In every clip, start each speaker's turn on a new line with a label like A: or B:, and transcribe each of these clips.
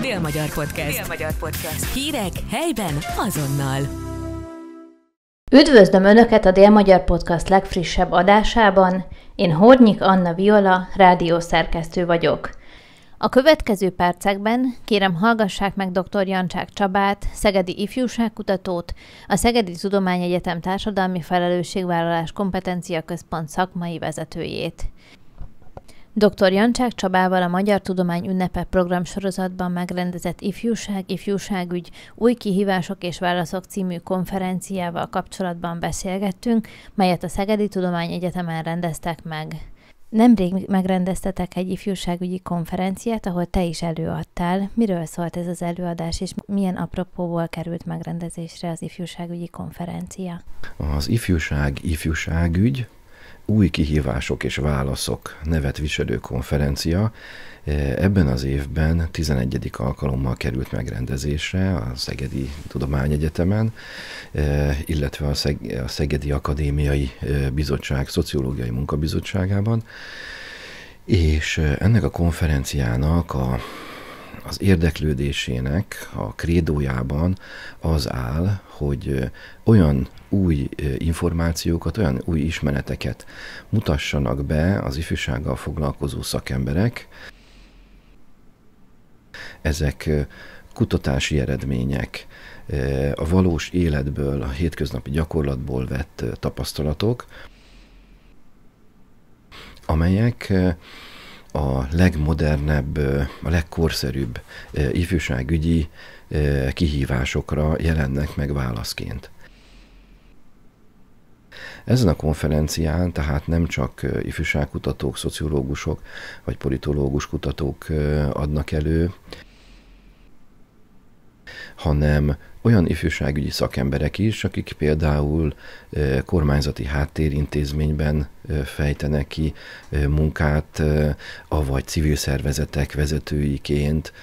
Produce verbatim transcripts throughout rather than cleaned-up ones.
A: Dél-Magyar Podcast. Dél-Magyar Podcast. Hírek helyben azonnal.
B: Üdvözlöm Önöket a Dél-Magyar Podcast legfrissebb adásában. Én Hornyik Anna Viola, rádiószerkesztő vagyok. A következő percekben kérem hallgassák meg dr. Jancsák Csabát, szegedi ifjúságkutatót, a Szegedi Tudományegyetem Társadalmi Felelősségvállalás Kompetencia Központ szakmai vezetőjét. doktor Jancsák Csabával a Magyar Tudomány Ünnepe programsorozatban megrendezett Ifjúság, Ifjúságügy, új kihívások és válaszok című konferenciával kapcsolatban beszélgettünk, melyet a Szegedi Tudományegyetemen rendeztek meg. Nemrég megrendeztetek egy ifjúságügyi konferenciát, ahol te is előadtál. Miről szólt ez az előadás, és milyen apropóból került megrendezésre az ifjúságügyi konferencia?
C: Az ifjúság, ifjúságügy, új kihívások és válaszok nevet viselő konferencia ebben az évben tizenegyedik alkalommal került megrendezésre a Szegedi Tudományegyetemen, illetve a, Szeg- a Szegedi Akadémiai Bizottság Szociológiai Munkabizottságában, és ennek a konferenciának a az érdeklődésének a krédójában az áll, hogy olyan új információkat, olyan új ismereteket mutassanak be az ifjúsággal foglalkozó szakemberek. Ezek kutatási eredmények, a valós életből, a hétköznapi gyakorlatból vett tapasztalatok, amelyek a legmodernebb, a legkorszerűbb ifjúságügyi kihívásokra jelennek meg válaszként. Ezen a konferencián tehát nem csak ifjúságkutatók, szociológusok vagy politológus kutatók adnak elő, hanem olyan ifjúságügyi szakemberek is, akik például kormányzati háttérintézményben fejtenek ki munkát, avagy civil szervezetek vezetőiként,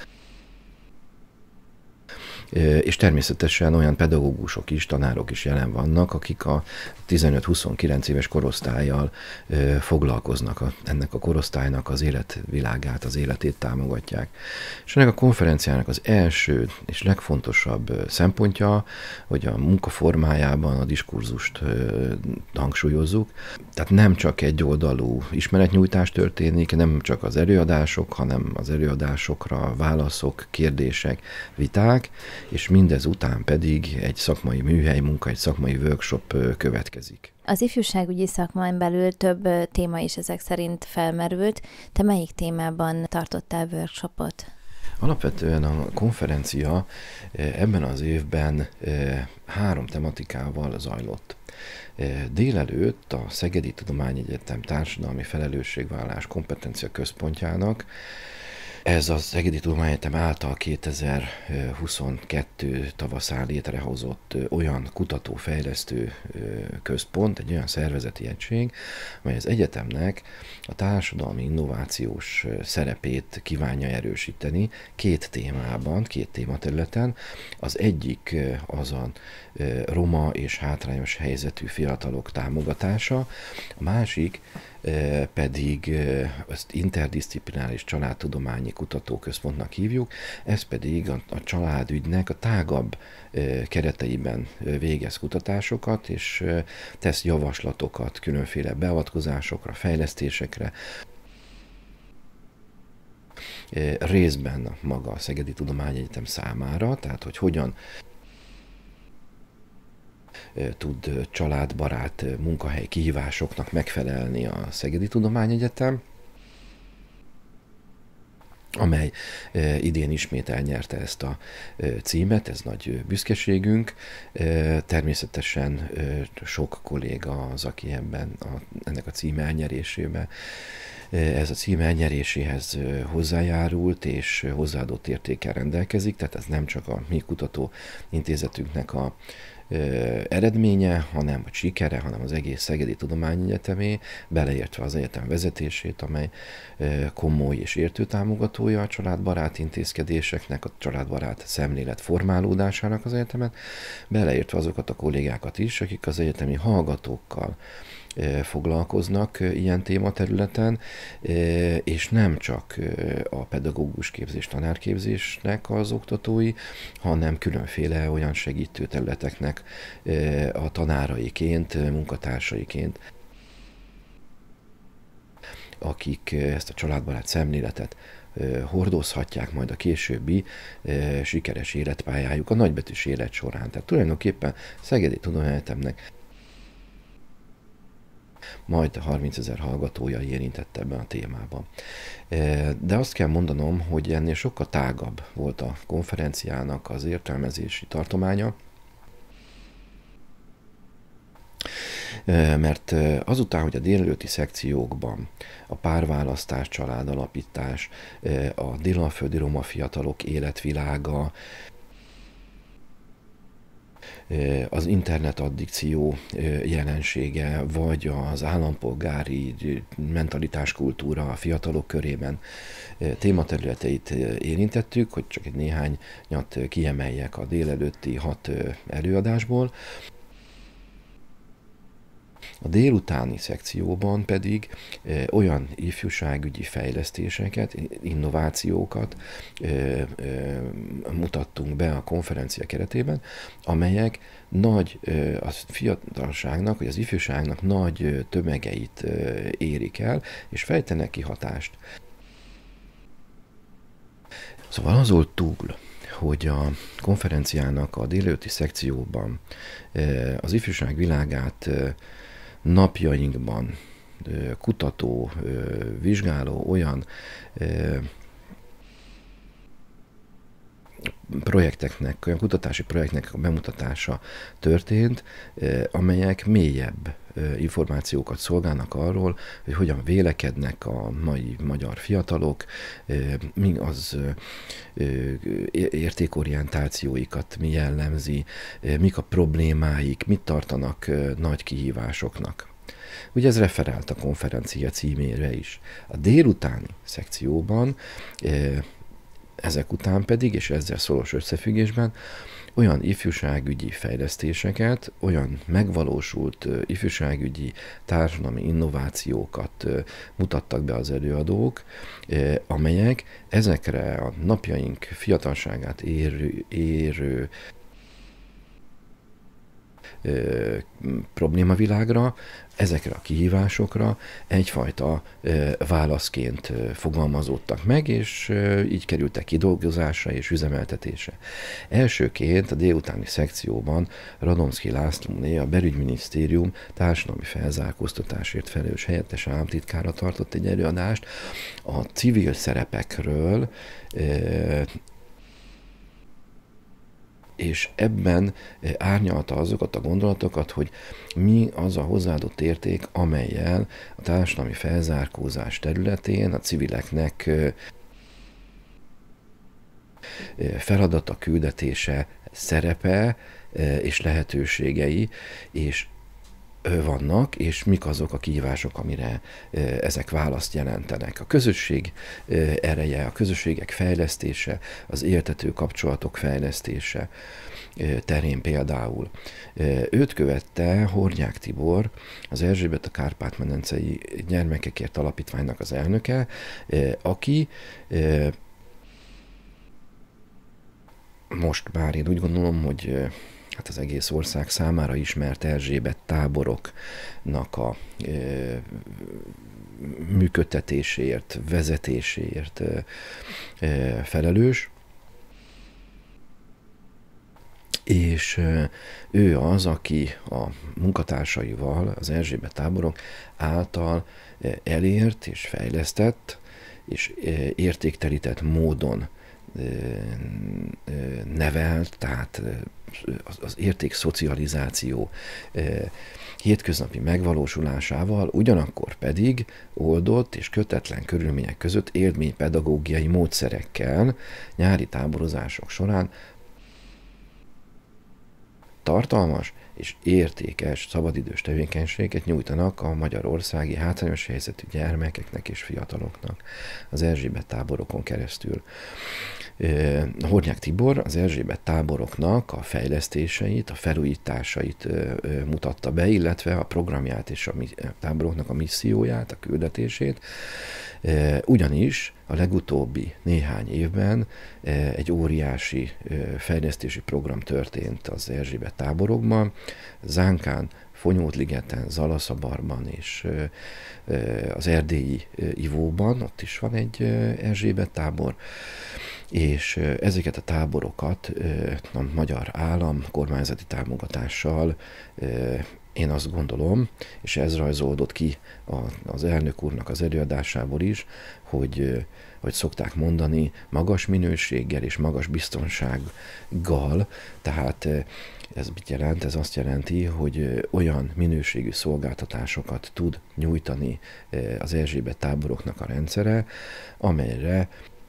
C: és természetesen olyan pedagógusok is, tanárok is jelen vannak, akik a tizenöt-huszonkilenc éves korosztállyal foglalkoznak, ennek a korosztálynak az életvilágát, az életét támogatják. És ennek a konferenciának az első és legfontosabb szempontja, hogy a munkaformájában a diskurzust hangsúlyozzuk. Tehát nem csak egyoldalú ismeretnyújtás történik, nem csak az előadások, hanem az előadásokra válaszok, kérdések, viták, és mindez után pedig egy szakmai műhely munka, egy szakmai workshop következik.
B: Az ifjúságügyi szakmán belül több téma is ezek szerint felmerült. Te melyik témában tartottál workshopot?
C: Alapvetően a konferencia ebben az évben három tematikával zajlott. Délelőtt a Szegedi Tudományegyetem Társadalmi Felelősségvállalás Kompetencia Központjának, ez a Szegedi Tudományegyetem által kétezer-huszonkettő tavaszán létrehozott olyan kutatófejlesztő központ, egy olyan szervezeti egység, amely az egyetemnek a társadalmi innovációs szerepét kívánja erősíteni két témában, két tématerületen. Az egyik az a roma és hátrányos helyzetű fiatalok támogatása, a másik pedig ezt interdisziplináris családtudományi kutatóközpontnak hívjuk, ez pedig a, a családügynek a tágabb kereteiben végez kutatásokat, és tesz javaslatokat különféle beavatkozásokra, fejlesztésekre. Részben maga a Szegedi Tudományegyetem számára, tehát hogy hogyan tud családbarát munkahely kihívásoknak megfelelni a Szegedi Tudományegyetem, amely idén ismét elnyerte ezt a címet, ez nagy büszkeségünk. Természetesen sok kolléga az, aki ebben a, ennek a cím elnyerésébe ez a cím elnyeréséhez hozzájárult és hozzáadott értékkel rendelkezik, tehát ez nem csak a mi kutató intézetünknek a eredménye, hanem a sikere, hanem az egész Szegedi Tudományegyetemé, beleértve az egyetem vezetését, amely komoly és értő támogatója a családbarát intézkedéseknek, a családbarát szemlélet formálódásának az egyetemen, beleértve azokat a kollégákat is, akik az egyetemi hallgatókkal foglalkoznak ilyen tématerületen, és nem csak a pedagógus képzés, tanárképzésnek az oktatói, hanem különféle olyan segítő területeknek a tanáraiként, munkatársaiként, akik ezt a családbarát szemléletet hordozhatják majd a későbbi sikeres életpályájuk, a nagybetűs élet során. Tehát tulajdonképpen Szegedi Tudományegyetemnek majd harmincezer hallgatója érintett ebben a témában. De azt kell mondanom, hogy ennél sokkal tágabb volt a konferenciának az értelmezési tartománya, mert azután, hogy a délelőtti szekciókban a párválasztás, családalapítás, a délalföldi roma fiatalok életvilága, az internetaddikció jelensége, vagy az állampolgári mentalitáskultúra a fiatalok körében tématerületeit érintettük, hogy csak egy néhányat kiemeljek a délelőtti hat előadásból. A délutáni szekcióban pedig e, olyan ifjúságügyi fejlesztéseket, innovációkat e, e, mutattunk be a konferencia keretében, amelyek nagy, e, a fiatalságnak, vagy az ifjúságnak nagy tömegeit e, érik el, és fejtenek ki hatást. Szóval azon túl, hogy a konferenciának a délelőtti szekcióban e, az ifjúság világát e, napjainkban kutató, vizsgáló olyan projekteknek, olyan kutatási projektnek a bemutatása történt, amelyek mélyebb információkat szolgálnak arról, hogy hogyan vélekednek a mai magyar fiatalok, mi az értékorientációikat mi jellemzi, mik a problémáik, mit tartanak nagy kihívásoknak. Ugye ez referált a konferencia címére is. A délutáni szekcióban ezek után pedig, és ezzel szoros összefüggésben, olyan ifjúságügyi fejlesztéseket, olyan megvalósult ifjúságügyi társadalmi innovációkat mutattak be az előadók, amelyek ezekre a napjaink fiatalságát érő, érő ö, problémavilágra, ezekre a kihívásokra egyfajta ö, válaszként ö, fogalmazódtak meg, és ö, így kerültek kidolgozásra és üzemeltetésre. Elsőként a délutáni szekcióban Radomszky Lászlóné, a Belügyminisztérium társadalmi felzárkóztatásért felelős helyettes államtitkára tartott egy előadást a civil szerepekről, ö, és ebben árnyalta azokat a gondolatokat, hogy mi az a hozzáadott érték, amellyel a társadalmi felzárkózás területén a civileknek feladata, küldetése, szerepe és lehetőségei, és vannak, és mik azok a kihívások, amire ezek választ jelentenek. A közösség ereje, a közösségek fejlesztése, az éltető kapcsolatok fejlesztése terén például. Őt követte Hornyák Tibor, az Erzsébet a Kárpát-medencei Gyermekekért Alapítványnak az elnöke, aki most már én úgy gondolom, hogy hát az egész ország számára ismert Erzsébet táboroknak a e, működtetéséért, vezetéséért e, e, felelős. És e, ő az, aki a munkatársaival az Erzsébet táborok által e, elért és fejlesztett és e, értéktelített módon e, e, nevelt, tehát az, az értékszocializáció e, hétköznapi megvalósulásával, ugyanakkor pedig oldott és kötetlen körülmények között élménypedagógiai módszerekkel nyári táborozások során tartalmas és értékes szabadidős tevékenységet nyújtanak a magyarországi hátrányos helyzetű gyermekeknek és fiataloknak az Erzsébet táborokon keresztül. Hornyák Tibor az Erzsébet táboroknak a fejlesztéseit, a felújításait mutatta be, illetve a programját és a táboroknak a misszióját, a küldetését, ugyanis a legutóbbi néhány évben egy óriási fejlesztési program történt az Erzsébet táborokban, Zánkán, Fonyódligeten, Zalaszabarban és az erdélyi Ivóban, ott is van egy Erzsébet tábor, és ezeket a táborokat a magyar állam kormányzati támogatással én azt gondolom, és ez rajzolódott ki az elnök úrnak az előadásából is, hogy, hogy szokták mondani, magas minőséggel és magas biztonsággal, tehát ez mit jelent? Ez azt jelenti, hogy olyan minőségű szolgáltatásokat tud nyújtani az Erzsébet táboroknak a rendszere, amelyre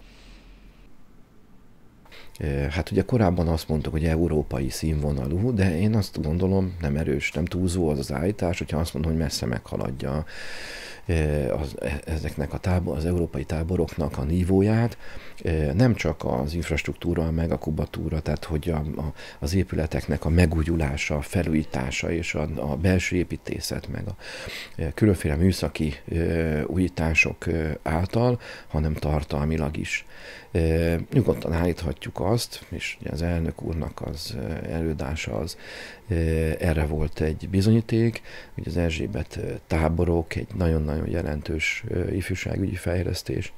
C: hát ugye korábban azt mondtuk, hogy európai színvonalú, de én azt gondolom, nem erős, nem túlzó az az állítás, hogyha azt mondom, hogy messze meghaladja az, ezeknek a tábor, az európai táboroknak a nívóját, nem csak az infrastruktúra, meg a kubatúra, tehát hogy a, a, az épületeknek a megújulása, a felújítása és a, a belső építészet, meg a különféle műszaki újítások által, hanem tartalmilag is. Nyugodtan állíthatjuk azt, és az elnök úrnak az előadása az erre volt egy bizonyíték, hogy az Erzsébet táborok egy nagyon-nagyon jelentős ifjúságügyi fejlesztés.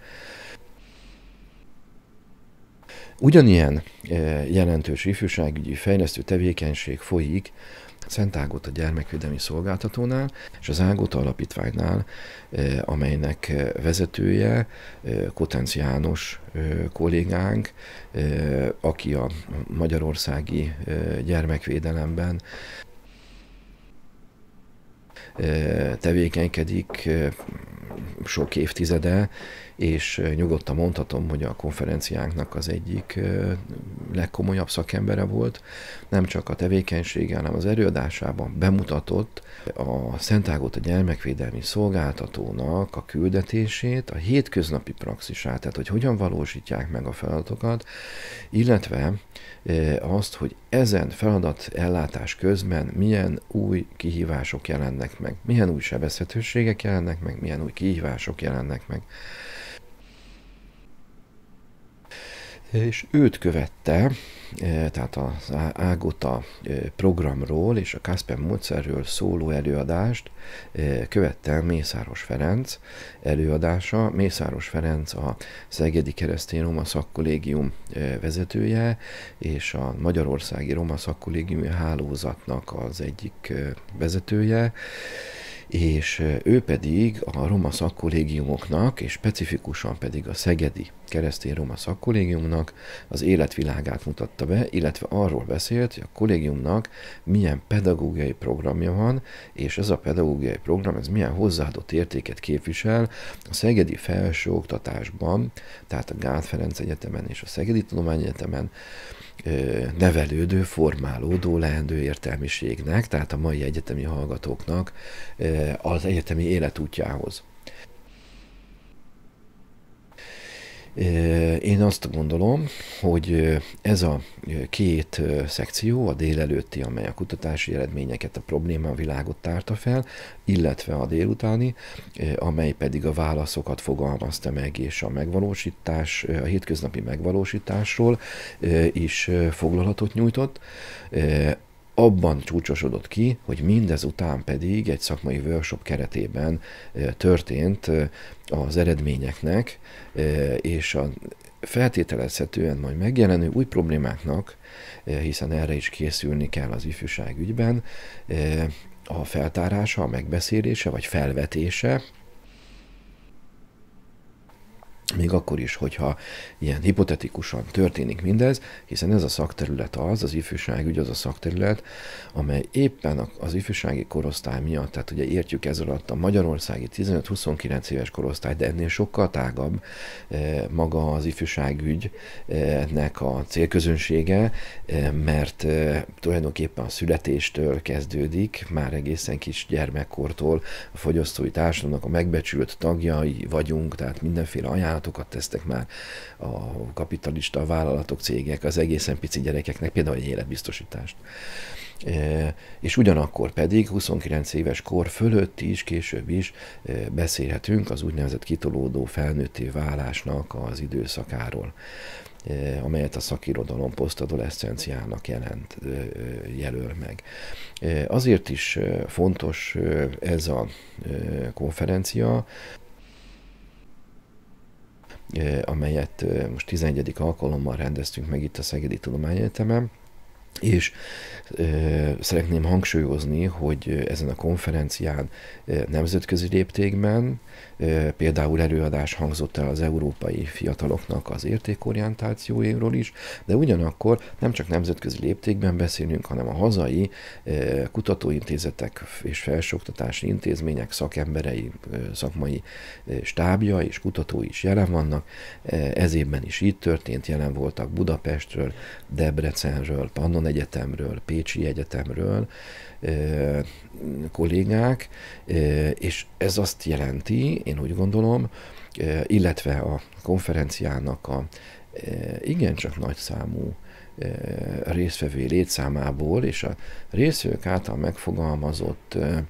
C: Ugyanilyen jelentős ifjúságügyi fejlesztő tevékenység folyik Szent Ágota gyermekvédelmi szolgáltatónál és az Ágota alapítványnál, amelynek vezetője Kotenc János kollégánk, aki a magyarországi gyermekvédelemben tevékenykedik sok évtizede, és nyugodtan mondhatom, hogy a konferenciánknak az egyik legkomolyabb szakembere volt. Nem csak a tevékenysége, hanem az előadásában bemutatott a Szent Ágota gyermekvédelmi szolgáltatónak a küldetését, a hétköznapi praxisát, tehát hogy hogyan valósítják meg a feladatokat, illetve azt, hogy ezen feladat ellátás közben milyen új kihívások jelennek meg, milyen új sebezhetőségek jelennek meg, milyen új kihívások jelennek meg. És őt követte, tehát az Ágota programról és a Kasper módszerről szóló előadást követte Mészáros Ferenc előadása. Mészáros Ferenc a Szegedi Keresztény Roma Szakkollégium vezetője, és a Magyarországi Roma Szakkollégiumi Hálózatnak az egyik vezetője, és ő pedig a roma szakkollégiumoknak, és specifikusan pedig a Szegedi Keresztény Roma Szakkollégiumnak az életvilágát mutatta be, illetve arról beszélt, hogy a kollégiumnak milyen pedagógiai programja van, és ez a pedagógiai program, ez milyen hozzáadott értéket képvisel a szegedi felsőoktatásban, tehát a Gál Ferenc Egyetemen és a Szegedi Tudományegyetemen nevelődő, formálódó, leendő értelmiségnek, tehát a mai egyetemi hallgatóknak az egyetemi életútjához. Én azt gondolom, hogy ez a két szekció, a délelőtti, amely a kutatási eredményeket, a problémavilágot tárta fel, illetve a délutáni, amely pedig a válaszokat fogalmazta meg, és a megvalósítás, a hétköznapi megvalósításról is foglalatot nyújtott, abban csúcsosodott ki, hogy mindezután pedig egy szakmai workshop keretében történt az eredményeknek és a feltételezhetően majd megjelenő új problémáknak, hiszen erre is készülni kell az ifjúságügyben, a feltárása, a megbeszélése vagy felvetése, még akkor is, hogyha ilyen hipotetikusan történik mindez, hiszen ez a szakterület az, az ifjúságügy az a szakterület, amely éppen az ifjúsági korosztály miatt, tehát ugye értjük ez alatt a magyarországi tizenöt-huszonkilenc éves korosztály, de ennél sokkal tágabb maga az ifjúságügynek a célközönsége, mert tulajdonképpen a születéstől kezdődik, már egészen kis gyermekkortól a fogyasztói társadalomnak a megbecsült tagjai vagyunk, tehát mindenféle ajánlatokat tesznek már a kapitalista vállalatok, cégek az egészen pici gyerekeknek, például egy életbiztosítást. E, és ugyanakkor pedig huszonkilenc éves kor fölött is, később is e, beszélhetünk az úgynevezett kitolódó felnőtté válásnak az időszakáról, e, amelyet a szakirodalom posztadoleszcenciának jelent, e, jelöl meg. E, azért is fontos ez a e, konferencia, amelyet most tizenegyedik alkalommal rendeztünk meg itt a Szegedi Tudományegyetemen, és e, szeretném hangsúlyozni, hogy ezen a konferencián e, nemzetközi léptékben e, például előadás hangzott el az európai fiataloknak az értékorientációjáról is, de ugyanakkor nem csak nemzetközi léptékben beszélünk, hanem a hazai e, kutatóintézetek és felsőoktatási intézmények szakemberei, e, szakmai e, stábja és kutatói is jelen vannak. E, ez évben is így történt, jelen voltak Budapestről, Debrecenről, Pannon Egyetemről, Pécsi Egyetemről e, kollégák, e, és ez azt jelenti, én úgy gondolom, e, illetve a konferenciának a e, igencsak nagyszámú e, résztvevői létszámából és a résztvevők által megfogalmazott e,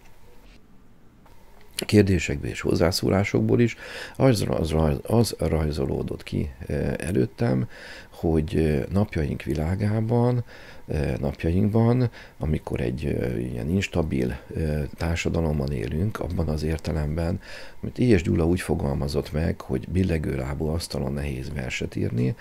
C: kérdésekből és hozzászólásokból is az, az, az rajzolódott ki előttem, hogy napjaink világában, napjainkban, amikor egy ilyen instabil társadalomban élünk, abban az értelemben, amit Éhes Gyula úgy fogalmazott meg, hogy billegő lábú asztalon nehéz verset írni,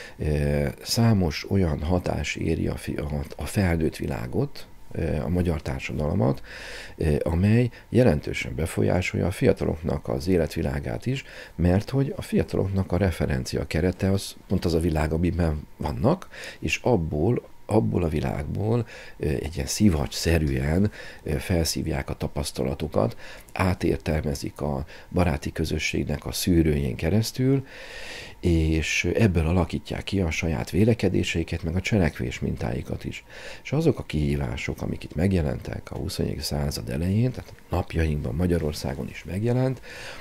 C: számos olyan hatás éri a, a felnőtt világot, a magyar társadalmat, amely jelentősen befolyásolja a fiataloknak az életvilágát is, mert hogy a fiataloknak a referencia kerete az pont az a világ, amiben vannak, és abból abból a világból egy ilyen szivacs-szerűen felszívják a tapasztalatokat, átértelmezik a baráti közösségnek a szűrőjén keresztül, és ebből alakítják ki a saját vélekedéseiket, meg a cselekvés mintáikat is. És azok a kihívások, amik itt megjelentek a huszonegyedik század elején, tehát napjainkban Magyarországon is megjelent,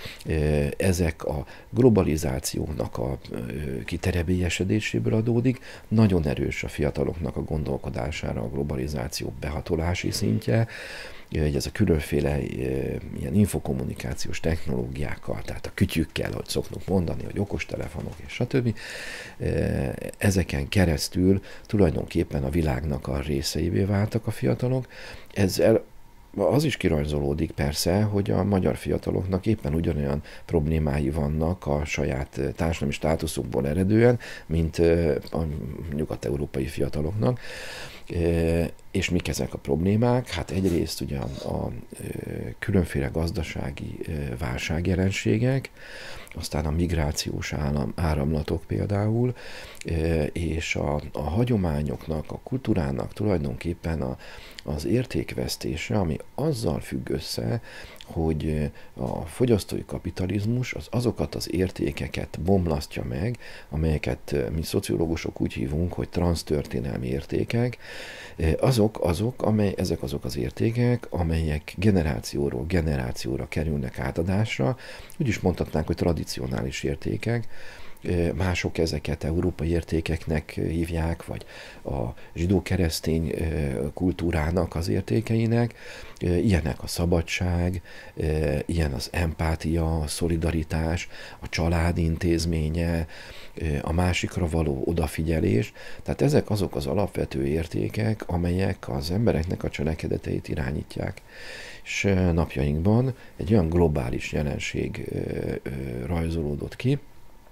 C: ezek a globalizációnak a kiterebélyesedéséből adódik, nagyon erős a fiataloknak a gondolkodására a globalizáció behatolási szintje, hogy ez a különféle e, ilyen infokommunikációs technológiákkal, tehát a kütyükkel, ahogy szoktunk mondani, hogy okostelefonok és stb. E, ezeken keresztül tulajdonképpen a világnak a részeivé váltak a fiatalok. Ezzel az is kirajzolódik persze, hogy a magyar fiataloknak éppen ugyanolyan problémái vannak a saját társadalmi státuszukból eredően, mint a nyugat-európai fiataloknak. E, és mik ezek a problémák? Hát egyrészt ugye a, a különféle gazdasági válságjelenségek, aztán a migrációs állam, áramlatok például, és a, a hagyományoknak, a kultúrának tulajdonképpen a, az értékvesztése, ami azzal függ össze, hogy a fogyasztói kapitalizmus az azokat az értékeket bomlasztja meg, amelyeket mi szociológusok úgy hívunk, hogy transztörténelmi értékek, azok, azok, amely, ezek azok az értékek, amelyek generációról generációra kerülnek átadásra, úgy is mondhatnánk, hogy tradicionális értékek, mások ezeket európai értékeknek hívják, vagy a zsidó-keresztény kultúrának az értékeinek. Ilyenek a szabadság, ilyen az empátia, a szolidaritás, a család intézménye, a másikra való odafigyelés. Tehát ezek azok az alapvető értékek, amelyek az embereknek a cselekedeteit irányítják. És napjainkban egy olyan globális jelenség rajzolódott ki,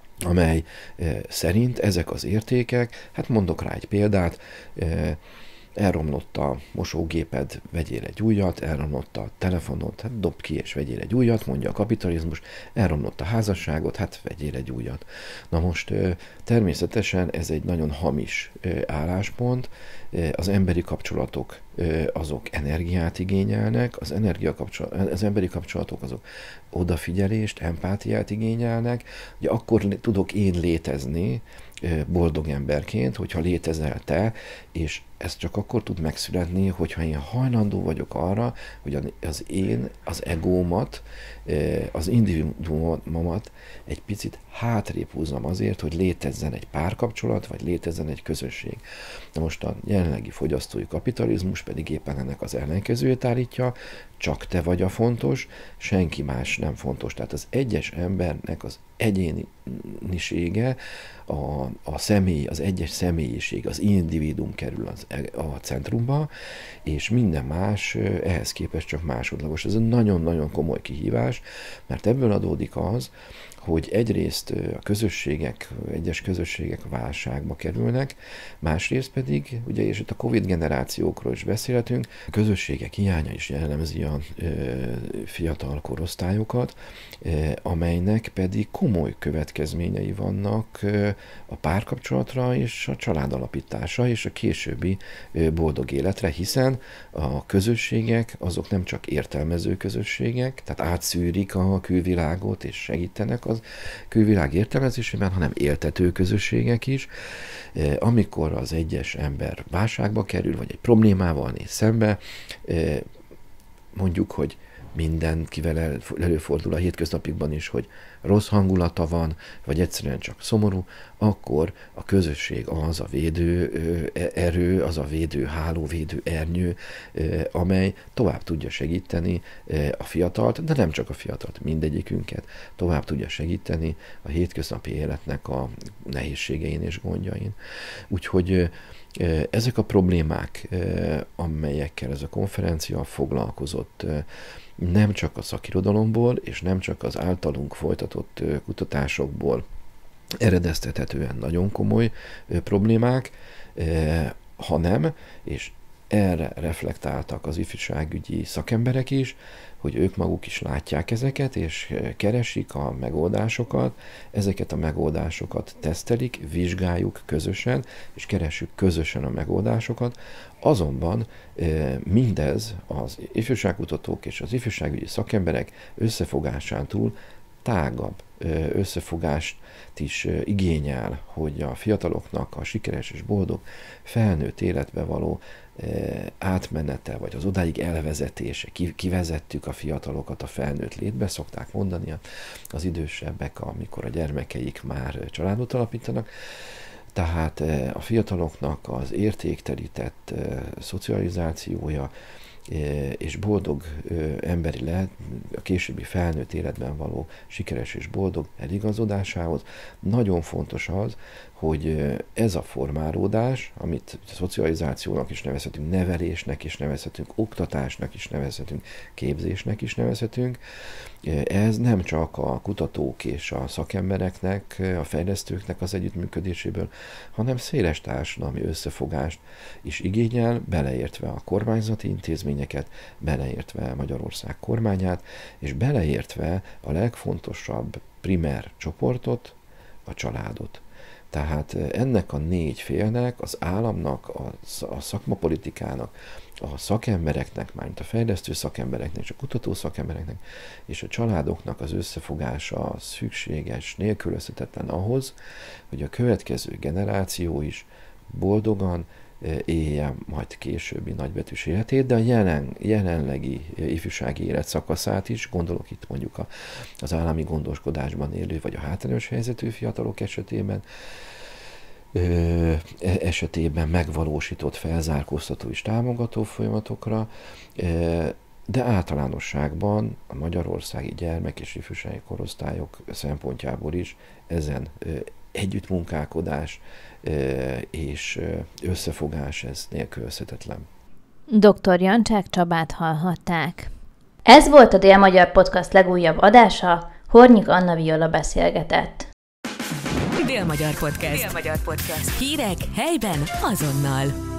C: amely e, szerint ezek az értékek, hát mondok rá egy példát, e, elromlott a mosógéped, vegyél egy újat, elromlott a telefonod, hát dobd ki és vegyél egy újat, mondja a kapitalizmus, elromlott a házasságot, hát vegyél egy újat. Na most természetesen ez egy nagyon hamis álláspont, az emberi kapcsolatok azok energiát igényelnek, az, energia kapcsolat, az emberi kapcsolatok azok odafigyelést, empátiát igényelnek, ugye akkor tudok én létezni boldog emberként, hogyha létezel te, és ez csak akkor tud megszületni, hogyha én hajlandó vagyok arra, hogy az én, az egómat, az individuumomat egy picit hátrébb húzzam azért, hogy létezzen egy párkapcsolat, vagy létezzen egy közösség. Na most a jelenlegi fogyasztói kapitalizmus pedig éppen ennek az ellenkezőjét állítja, csak te vagy a fontos, senki más nem fontos. Tehát az egyes embernek az egyénisége, a, a személy, az egyes személyiség, az individuum kerül az, a centrumba, és minden más ehhez képest csak másodlagos. Ez egy nagyon-nagyon komoly kihívás, mert ebből adódik az, hogy egyrészt a közösségek, egyes közösségek válságba kerülnek, másrészt pedig, ugye, és itt a Covid generációkról is beszélhetünk, a közösségek hiánya is jellemzi a e, fiatal korosztályokat, e, amelynek pedig komoly következményei vannak e, a párkapcsolatra és a családalapításra és a későbbi e, boldog életre, hiszen a közösségek azok nem csak értelmező közösségek, tehát átszűrik a külvilágot és segítenek az külvilág értelmezésében, hanem éltető közösségek is. Amikor az egyes ember válságba kerül, vagy egy problémával néz szembe, mondjuk, hogy mindenkivel előfordul a hétköznapikban is, hogy rossz hangulata van, vagy egyszerűen csak szomorú, akkor a közösség az a védő erő, az a védő háló, védő ernyő, amely tovább tudja segíteni a fiatalt, de nem csak a fiatalt, mindegyikünket, tovább tudja segíteni a hétköznapi életnek a nehézségein és gondjain. Úgyhogy ezek a problémák, amelyekkel ez a konferencia foglalkozott, nem csak a szakirodalomból, és nem csak az általunk folytatott kutatásokból eredeztethetően nagyon komoly problémák, hanem, és erre reflektáltak az ifjúságügyi szakemberek is, hogy ők maguk is látják ezeket, és keresik a megoldásokat, ezeket a megoldásokat tesztelik, vizsgáljuk közösen, és keressük közösen a megoldásokat. Azonban mindez az ifjúságkutatók és az ifjúságügyi szakemberek összefogásán túl tágabb összefogást is igényel, hogy a fiataloknak a sikeres és boldog felnőtt életbe való átmenete, vagy az odáig elvezetése, kivezettük a fiatalokat a felnőtt létbe, szokták mondani az idősebbek, amikor a gyermekeik már családot alapítanak. Tehát a fiataloknak az értéktelített szocializációja és boldog emberi lehet, a későbbi felnőtt életben való sikeres és boldog eligazodásához nagyon fontos az, hogy ez a formálódás, amit szocializációnak is nevezhetünk, nevelésnek is nevezhetünk, oktatásnak is nevezhetünk, képzésnek is nevezhetünk, ez nem csak a kutatók és a szakembereknek, a fejlesztőknek az együttműködéséből, hanem széles társadalmi összefogást is igényel, beleértve a kormányzati intézményeket, beleértve Magyarország kormányát, és beleértve a legfontosabb primer csoportot, a családot. Tehát ennek a négy félnek, az államnak, a, a szakmapolitikának, a szakembereknek, mármint a fejlesztő szakembereknek, és a kutató szakembereknek, és a családoknak az összefogása szükséges, nélkülözhetetlen ahhoz, hogy a következő generáció is boldogan élje majd későbbi nagybetűs életét, de a jelen, jelenlegi ifjúsági életszakaszát is, gondolok itt mondjuk a, az állami gondoskodásban élő, vagy a hátrányos helyzetű fiatalok esetében, ö, esetében megvalósított felzárkóztató és támogató folyamatokra, ö, de általánosságban a magyarországi gyermek és ifjúsági korosztályok szempontjából is ezen ö, együttmunkálkodás és összefogás, ez nélkülözhetetlen.
B: doktor Jancsák Csabát hallhatták. Ez volt a Dél-Magyar Podcast legújabb adása, Hornyik Anna Viola beszélgetett.
A: Dél-Magyar Podcast. Dél-Magyar Podcast. Hírek helyben azonnal.